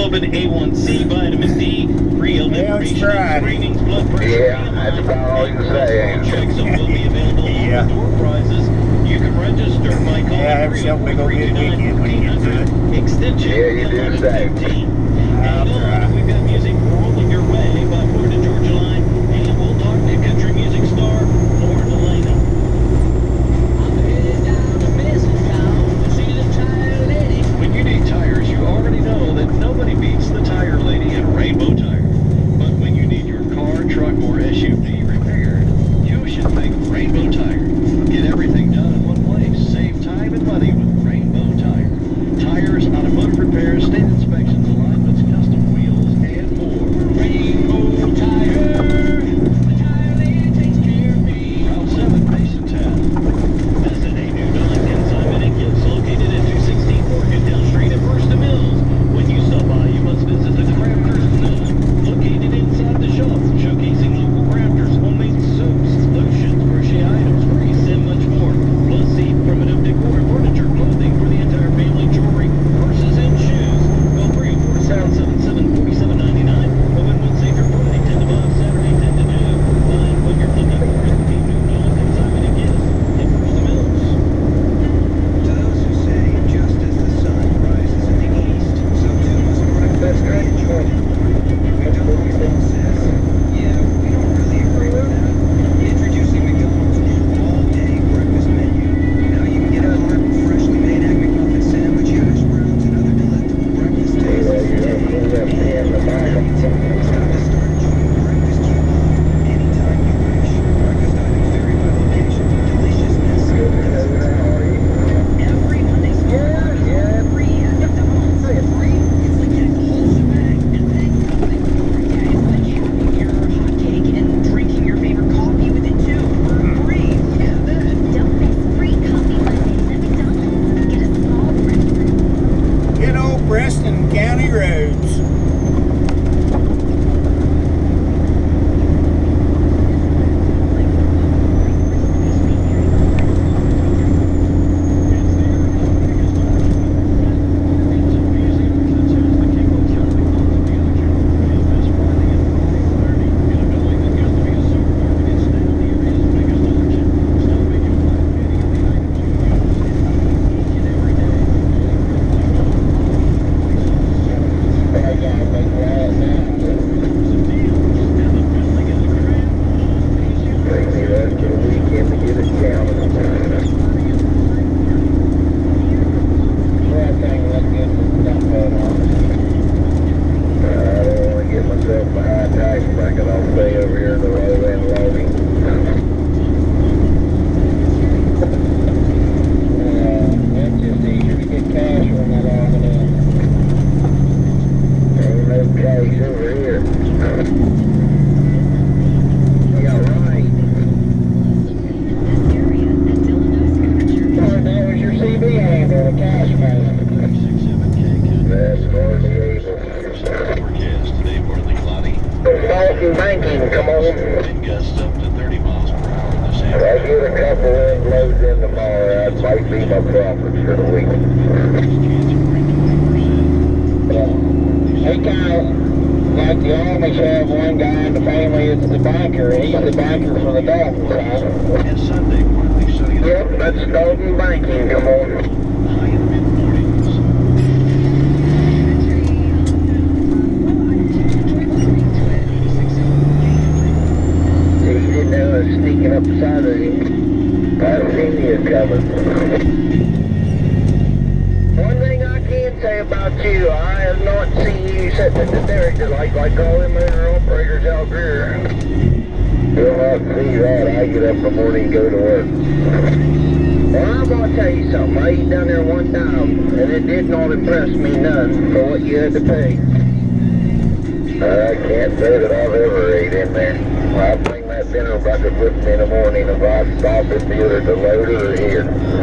hemoglobin, A1C, vitamin D, free illustration, screenings, blood pressure. Yeah, that's about all you can say. Checks will be available on the door prizes. You can register by calling have yourself a big old good weekend when you get to it. Extension 1115. Hang on, we've got music rolling your way by Florida Georgia Line, and we'll talk to country music star Lauren Elena. When you need tires, you already know that nobody beats the tire lady at Rainbow Tire. But when you need your car, truck, or SUV repaired, you should pick Rainbow Tire. Get everything done in one place. Save time and money with Rainbow Tire. Tires, automotive repairs, state inspections, alignments, custom wheels, and more. Rainbow Tire. The tire lady takes care of me. Route 7, Masontown. Visit a new non-consignment and gifts located at 216 Morgantown Street at First and Mills. When you stop by, you must visit the Crafters Mill, located inside the shop, showcasing local crafters, homemade soaps, lotions, crochet items, grease, and much more. Plus, see primitive decor, furniture, clothing for the entire family, jewelry, purses, and shoes. Call 304-777-4799. Open Wednesday through Friday, 10 to 5, Saturday, 10 to 2. Find what you're looking for at the new non-consignment and gifts at First and Mills. To those who say, just as the sun rises in the east, so too must breakfast be enjoyed in the morning. McDonald's now says, yeah, we don't really agree with that. Introducing McDonald's new all-day breakfast menu. Now you can get a hot, freshly made Egg McMuffin sandwich, hash browns, and other delectable breakfast tastes every day. It's time to start enjoying breakfast you love anytime you wish. Breakfast items vary by location. Deliciousness doesn't vary. Every Monday's free at McDonald's. Free? It's like getting the whole shebang. And then something more. Yeah, it's like having your hot cake and drinking your favorite coffee with it too. For free. Yeah, that. Don't miss free coffee Mondays at McDonald's. Get a small breakfast. Good old Preston County roads. Banking, come on. Gusts up to 30 miles per hour this afternoon. If I get a couple of loads in tomorrow, that might be my profit for the week. Hey Kyle, like you always have one guy in the family that's the banker. He's the banker for the Dolphins, huh? And Sunday, partly sunny. Yep, that's Dalton Banking, come on. High in the mid-40s. He didn't know I was sneaking up beside of him. I seen you coming. One thing I can say about you, I have not seen you sitting at the director like all them other operators out there. You'll not see that. I get up in the morning and go to work. Well, I'm going to tell you something. I ate down there one time, and it did not impress me none for what you had to pay. I can't say that I've ever ate in there. I bring that dinner bucket with me in the morning if I stop at the either the loader or here.